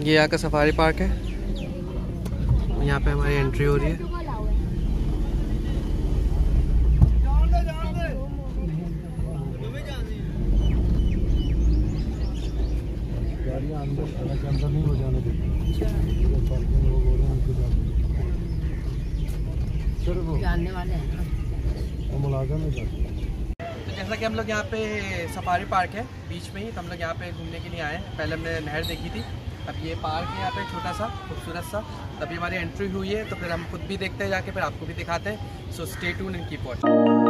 ये यहाँ का सफारी पार्क है, यहाँ पे हमारी एंट्री हो रही है। अंदर नहीं हो जाने देते, जानने वाले हैं ना, मुलाज़ा में जाते हैं। तो जैसा कि हम लोग यहाँ पे सफारी पार्क है बीच में ही, तो हम लोग यहाँ पे घूमने के लिए आए हैं। पहले हमने नहर देखी थी, अब ये पार्क है यहाँ पे छोटा सा खूबसूरत सा। तभी हमारी एंट्री हुई है, तो फिर हम खुद भी देखते हैं जाके, फिर आपको भी दिखाते हैं। So stay tuned and keep watching.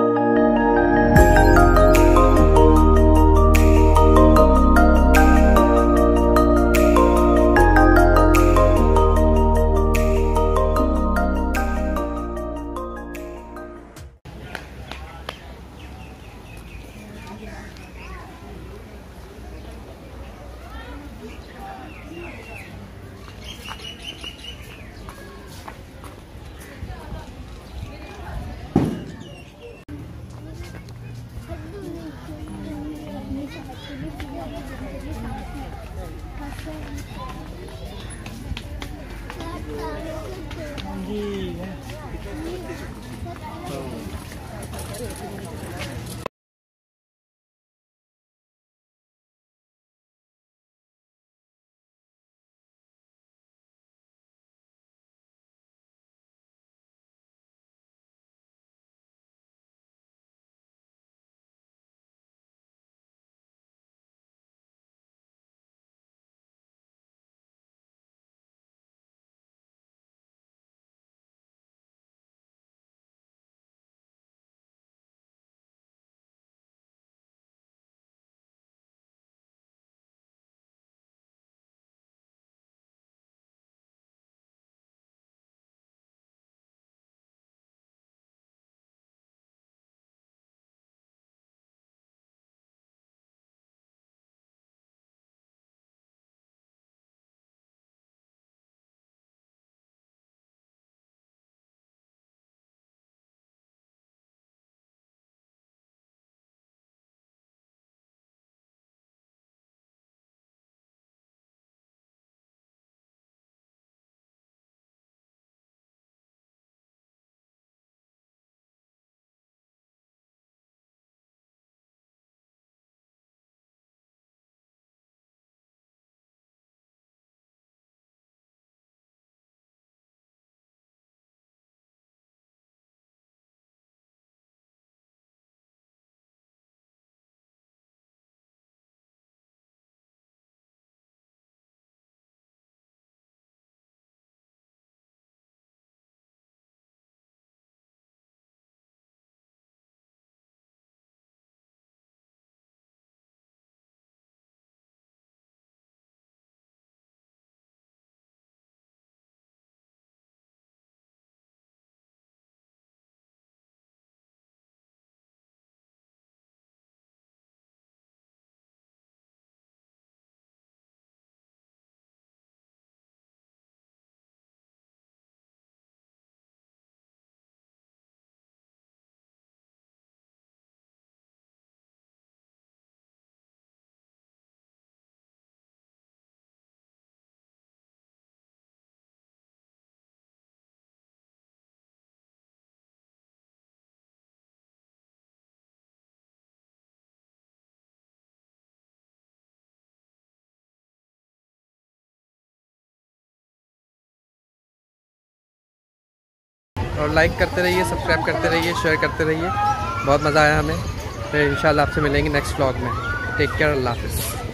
और लाइक करते रहिए, सब्सक्राइब करते रहिए, शेयर करते रहिए। बहुत मज़ा आया हमें। फिर इंशाल्लाह आपसे मिलेंगे नेक्स्ट व्लॉग में। टेक केयर, अल्लाह हाफ़िज़।